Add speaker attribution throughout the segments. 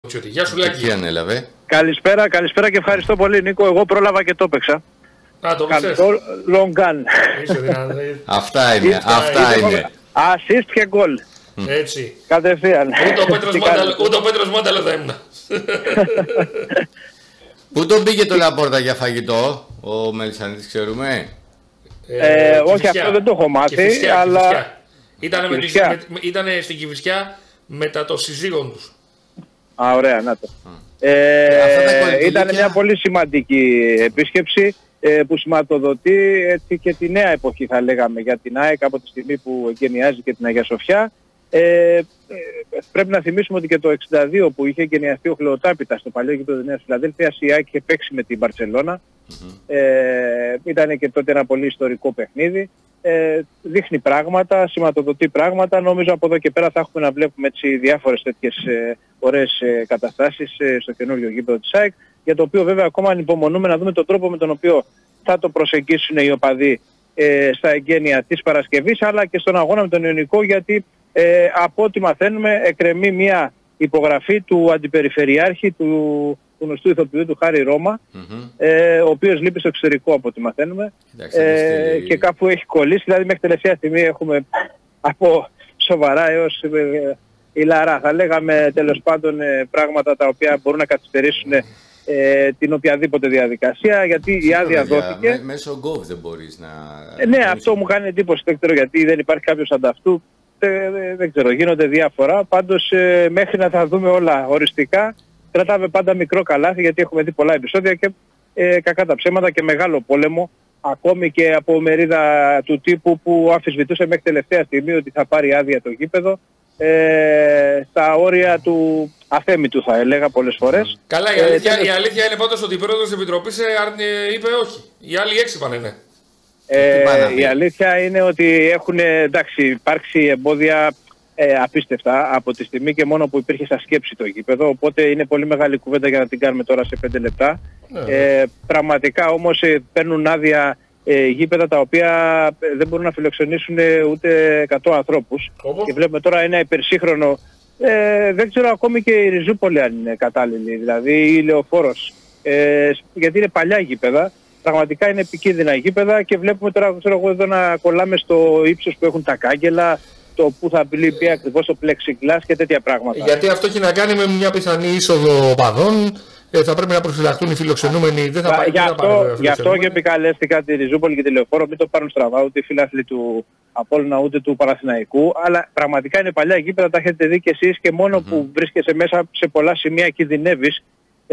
Speaker 1: Γεια σου Λάκη.
Speaker 2: Τι ανέλαβε.
Speaker 3: Καλησπέρα και ευχαριστώ πολύ Νίκο. Εγώ πρόλαβα και το έπαιξα.
Speaker 1: Α, το ξέρεις.
Speaker 3: Long gun.
Speaker 2: Αυτά είναι.
Speaker 3: Assist και goal.
Speaker 1: Έτσι.
Speaker 3: Κατευθείαν.
Speaker 1: Ούτε ο Πέτρος Μάνταλα θα ήμουν.
Speaker 2: Πού τον πήγε το Λαπόρτα για φαγητό, ο Μελισσανίδης, ξέρουμε.
Speaker 3: Όχι, αυτό δεν το έχω μάθει, αλλά...
Speaker 1: Ήταν στην Κηφισιά μετά το σύζυγον τους.
Speaker 3: Α, ωραία, να το. Ήταν μια πολύ σημαντική επίσκεψη που σηματοδοτεί έτσι και τη νέα εποχή, θα λέγαμε, για την ΑΕΚ από τη στιγμή που εγκαινιάζει και την Αγία Σοφιά. Πρέπει να θυμίσουμε ότι και το 1962 που είχε εγκαινιαστεί ο Χλεοτάπητας στο παλιό γήπεδο της Νέας Φιλαδέλφειας, η ΑΕΚ είχε παίξει με την Μπαρτσελώνα. Ήταν και τότε ένα πολύ ιστορικό παιχνίδι. Δείχνει πράγματα, σηματοδοτεί πράγματα. Νομίζω από εδώ και πέρα θα έχουμε να βλέπουμε έτσι διάφορες τέτοιες ωραίες καταστάσεις στο καινούριο γήπεδο της ΑΕΚ, για το οποίο βέβαια ακόμα ανυπομονούμε να δούμε τον τρόπο με τον οποίο θα το προσεγγίσουν οι οπαδοί στα εγγένεια της Παρασκευής, αλλά και στον αγώνα με τον Ιωνικό, γιατί από ό,τι μαθαίνουμε εκκρεμεί μια υπογραφή του αντιπεριφερειάρχη του γνωστού ηθοποιού του Χάρη Ρώμα, ο οποίος λείπει στο εξωτερικό από ό,τι μαθαίνουμε, και κάπου έχει κολλήσει. Δηλαδή μέχρι τελευταία στιγμή έχουμε από σοβαρά έως ηλαρά, θα λέγαμε, τέλος πάντων, πράγματα τα οποία μπορούν να καθυστερήσουν την οποιαδήποτε διαδικασία, γιατί η άδεια δόθηκε.
Speaker 2: Μέσω Gov δεν μπορείς να...
Speaker 3: Ναι, αυτό μου κάνει εντύπωση, δεν ξέρω γιατί δεν υπάρχει κάποιος ανταυτού, δεν ξέρω, γίνονται διάφορα. Πάντως μέχρι να τα δούμε όλα οριστικά, κρατάμε πάντα μικρό καλάθι, γιατί έχουμε δει πολλά επεισόδια και κακά τα ψέματα και μεγάλο πόλεμο, ακόμη και από μερίδα του τύπου που αμφισβητούσε μέχρι τελευταία στιγμή ότι θα πάρει άδεια το γήπεδο, στα όρια του αθέμητου, θα έλεγα πολλές φορές.
Speaker 1: Καλά, η αλήθεια είναι πάντως ότι η πρόεδρος της Επιτροπής είπε όχι. Οι άλλοι 6 είπανε ναι.
Speaker 3: Η αλήθεια είναι ότι έχουν υπάρξει εμπόδια απίστευτα από τη στιγμή και μόνο που υπήρχε στα σκέψη το γήπεδο, οπότε είναι πολύ μεγάλη κουβέντα για να την κάνουμε τώρα σε 5 λεπτά. Πραγματικά όμως παίρνουν άδεια γήπεδα τα οποία δεν μπορούν να φιλοξενήσουν ούτε 100 ανθρώπους. Και βλέπουμε τώρα ένα υπερσύγχρονο, δεν ξέρω ακόμη και η Ριζούπολη αν είναι κατάλληλη, δηλαδή η Λεωφόρος, γιατί είναι παλιά γήπεδα. Πραγματικά είναι επικίνδυνα γήπεδα και βλέπουμε τώρα, ξέρω εγώ, εδώ να κολλάμε στο ύψος που έχουν τα κάγκελα, το που θα μπει ακριβώς το plexiglass και τέτοια πράγματα.
Speaker 1: Γιατί αυτό έχει να κάνει με μια πιθανή είσοδο οπαδών. Θα πρέπει να προφυλαχτούν οι φιλοξενούμενοι. Δεν θα
Speaker 3: γι' αυτό και επικαλέστηκα τη Ριζούπολη και τη Λεωφόρο, μην το πάρουν στραβά ούτε οι φίλαθλοι του Απόλλωνα ούτε του Παναθηναϊκού. Αλλά πραγματικά είναι παλιά γήπεδα, τα έχετε δει κι εσείς, και μόνο που βρίσκεσαι μέσα σε πολλά σημεία κινδυνεύεις.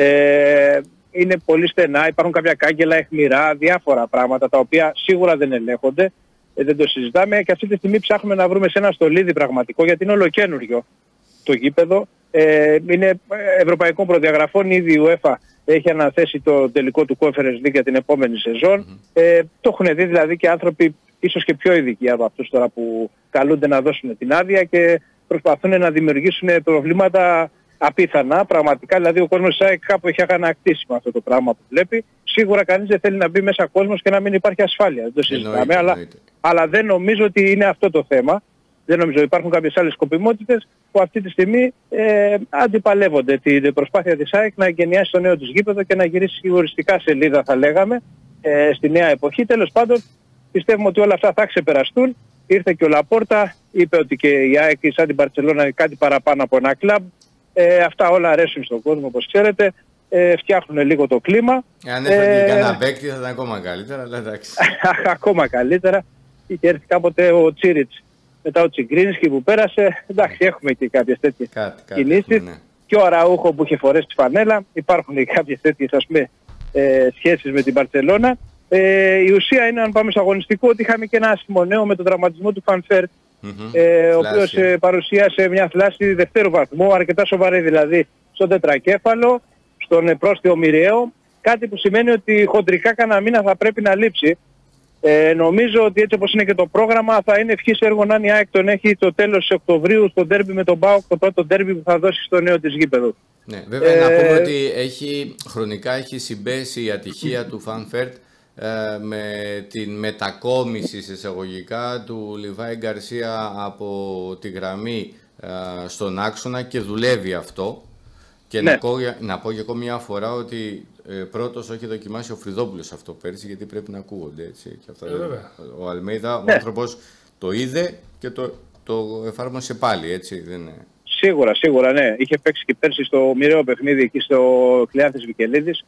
Speaker 3: Είναι πολύ στενά, υπάρχουν κάποια κάγκελα, αιχμηρά, διάφορα πράγματα τα οποία σίγουρα δεν ελέγχονται, δεν το συζητάμε, και αυτή τη στιγμή ψάχνουμε να βρούμε σε ένα στολίδι πραγματικό, γιατί είναι ολοκένουργιο το γήπεδο. Είναι ευρωπαϊκών προδιαγραφών, ήδη η UEFA έχει αναθέσει το τελικό του Conference League για την επόμενη σεζόν. Το έχουν δει δηλαδή και άνθρωποι ίσως και πιο ειδικοί από αυτούς τώρα που καλούνται να δώσουν την άδεια και προσπαθούν να δημιουργήσουν προβλήματα απίθανα. Πραγματικά δηλαδή ο κόσμος της ΑΕΚ κάπου έχει αγανακτήσει με αυτό το πράγμα που βλέπει. Σίγουρα κανείς δεν θέλει να μπει μέσα κόσμος και να μην υπάρχει ασφάλεια. Δεν το συζητάμε, αλλά δεν νομίζω ότι είναι αυτό το θέμα. Δεν νομίζω. Υπάρχουν κάποιες άλλες σκοπιμότητες που αυτή τη στιγμή αντιπαλεύονται την προσπάθεια της ΑΕΚ να εγκαινιάσει το νέο της γήπεδο και να γυρίσει οριστικά σελίδα, θα λέγαμε, στη νέα εποχή. Τέλος πάντων, πιστεύουμε ότι όλα αυτά θα ξεπεραστούν. Ήρθε και ο Λαπόρτα, είπε ότι και η ΑΕΚ σαν την Μπαρτσελώνα είναι κάτι παραπάνω από ένα κλαμπ. Αυτά όλα αρέσουν στον κόσμο, όπως ξέρετε. Φτιάχνουν λίγο το κλίμα.
Speaker 2: Αν έφερε και κανένα παίκτη θα ήταν ακόμα καλύτερα, αλλά εντάξει.
Speaker 3: Ακόμα καλύτερα. Είχε έρθει κάποτε ο Τσίριτς, μετά ο Τσιγκρίνσκι που πέρασε. Εντάξει, έχουμε και κάποιες τέτοιες κινήσεις. Ναι. Και ο Αραούχο που είχε φορέσει τη φανέλα. Υπάρχουν και κάποιες τέτοιες, ας πούμε, σχέσεις με την Μπαρτσελώνα. Η ουσία είναι, αν πάμε στο αγωνιστικό, ότι είχαμε και ένα άσχημο με τον τραυματισμό του Φανφέρτ, ο οποίος παρουσίασε μια θλάση δευτέρου βαθμού, αρκετά σοβαρή δηλαδή, στον τετρακέφαλο, στον πρόστιο μοιραίο, κάτι που σημαίνει ότι χοντρικά κανένα μήνα θα πρέπει να λείψει. Νομίζω ότι έτσι όπως είναι και το πρόγραμμα, θα είναι ευχής έργο αν η ΑΕΚ τον έχει το τέλος της Οκτωβρίου στο ντέρμπι με τον ΠΑΟΚ, το πρώτο ντέρμπι που θα δώσει στο νέο της γήπεδο.
Speaker 2: Ναι, βέβαια να πούμε ότι χρονικά έχει συμπέσει η ατυχία του Φανφέρτ με την μετακόμιση σε εισαγωγικά του Λιβάη Γκαρσία από τη γραμμή στον άξονα, και δουλεύει αυτό. Και να πω και ακόμη μια φορά ότι πρώτος έχει δοκιμάσει ο Φρυδόπουλος αυτό πέρσι, γιατί πρέπει να ακούγονται έτσι. Και αυτά, ο Αλμέιδα, ο άνθρωπος το είδε και το εφάρμοσε πάλι, έτσι δεν είναι?
Speaker 3: Σίγουρα, ναι. Είχε παίξει και πέρσι στο μοιραίο παιχνίδι εκεί στο Κλεάνθης Βικελίδης.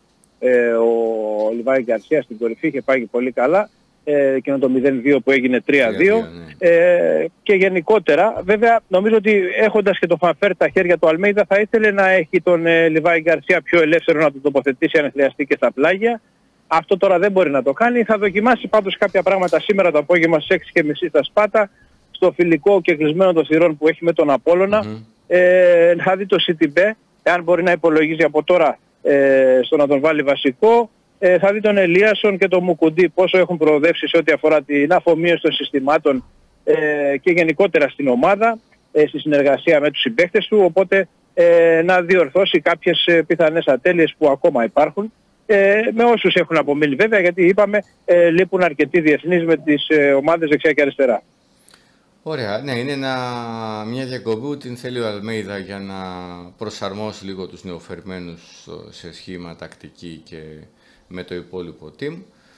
Speaker 3: Ο Λιβάη Γκαρσία στην κορυφή είχε πάει πολύ καλά. Και με το 0-2 που έγινε 3-2. Ναι. Και γενικότερα, βέβαια, νομίζω ότι έχοντας και το Φανφέρ τα χέρια του Αλμέιδα, θα ήθελε να έχει τον Λιβάη Γκαρσία πιο ελεύθερο να το τοποθετήσει αν χρειαστεί και στα πλάγια. Αυτό τώρα δεν μπορεί να το κάνει. Θα δοκιμάσει πάντως κάποια πράγματα σήμερα το απόγευμα στις 6.30 στα Σπάτα, στο φιλικό και κλεισμένο των θυρών που έχει με τον Απόλλωνα. Θα δει το City, εάν μπορεί να υπολογίζει από τώρα στο να τον βάλει βασικό. Θα δει τον Ελίασον και τον Μουκουντή πόσο έχουν προοδεύσει σε ό,τι αφορά την αφομοίωση των συστημάτων και γενικότερα στην ομάδα, στη συνεργασία με τους συμπαίκτες του, οπότε να διορθώσει κάποιες πιθανές ατέλειες που ακόμα υπάρχουν, με όσους έχουν απομείνει βέβαια, γιατί είπαμε λείπουν αρκετοί διεθνείς με τις ομάδες δεξιά και αριστερά.
Speaker 2: Ωραία, ναι, είναι μια διακοπή που την θέλει ο Αλμέιδα για να προσαρμόσει λίγο τους νεοφερμένους σε σχήμα, τακτική και με το υπόλοιπο team.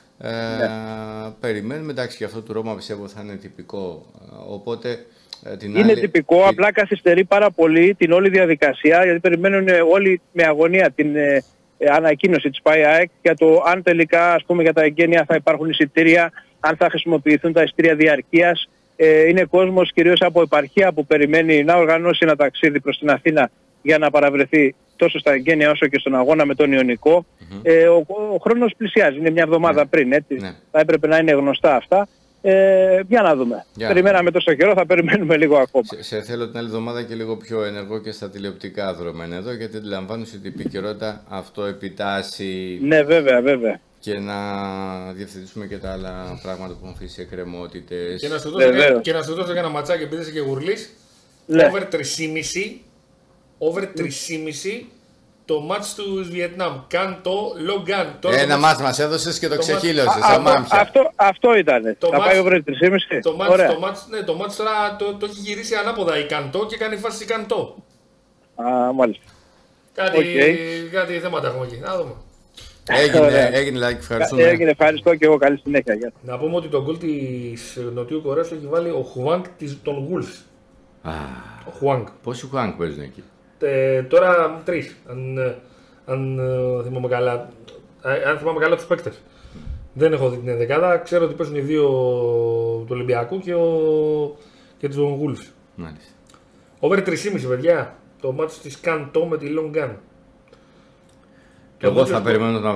Speaker 2: Περιμένουμε, εντάξει, και αυτό του Ρώμα πιστεύω θα είναι τυπικό. Οπότε,
Speaker 3: είναι τυπικό, απλά καθυστερεί πάρα πολύ την όλη διαδικασία, γιατί περιμένουν όλοι με αγωνία την ανακοίνωση της ΠΑΕΑΕΚ για το αν τελικά, ας πούμε, για τα εγγένεια θα υπάρχουν εισιτήρια, αν θα χρησιμοποιηθούν τα εισιτήρια διαρκείας. Είναι κόσμος κυρίως από επαρχία που περιμένει να οργανώσει ένα ταξίδι προς την Αθήνα για να παραβρεθεί τόσο στα εγγένεια όσο και στον αγώνα με τον Ιωνικό. Ο χρόνος πλησιάζει, είναι μια εβδομάδα πριν, έτσι. Θα έπρεπε να είναι γνωστά αυτά. Για να δούμε. Περιμέναμε τόσο καιρό, θα περιμένουμε λίγο ακόμα.
Speaker 2: Σε θέλω την άλλη εβδομάδα και λίγο πιο ενεργό και στα τηλεοπτικά δρόμενα εδώ, γιατί αντιλαμβάνομαι ότι η επικαιρότητα αυτό επιτάσσει.
Speaker 3: Ναι, βέβαια.
Speaker 2: Και να διευθετήσουμε και τα άλλα πράγματα που έχουν αφήσει εκκρεμότητες.
Speaker 1: Και να σου δώσω ένα ματσάκι, επειδή είσαι και γουρλής. Over 3,5 το μάτς του Βιετνάμ. Καντό, Λογκάν.
Speaker 2: Ένα μάτς μας έδωσες και το ξεχύλωσες.
Speaker 3: Αυτό ήταν. Θα πάει over 3,5.
Speaker 1: Το μάτς τώρα το έχει γυρίσει ανάποδα η Καντό και κάνει φάση Καντό.
Speaker 3: Μάλιστα.
Speaker 1: Κάτι θέματα έχουμε εκεί. Να δούμε.
Speaker 2: Έγινε, like, ευχαριστούμε.
Speaker 3: Ευχαριστώ και εγώ, καλή συνέχεια.
Speaker 1: Να πούμε ότι το γκολ της Νοτιού Κορέας το έχει βάλει ο Χουάνγκ των Wolves. Ο Χουάνγκ.
Speaker 2: Πόσοι Χουάνγκ παίζουν εκεί?
Speaker 1: Τώρα 3, αν θυμάμαι καλά. Αν θυμάμαι καλά τους παίκτες. Δεν έχω δει την ενδεκάδα. Ξέρω ότι παίζουν οι δύο του Ολυμπιακού και του Wolves.
Speaker 2: Μάλιστα.
Speaker 1: Over 3,5 παιδιά. Το μάτι της Καντό με τη Longan.
Speaker 2: Εγώ θα περιμένω να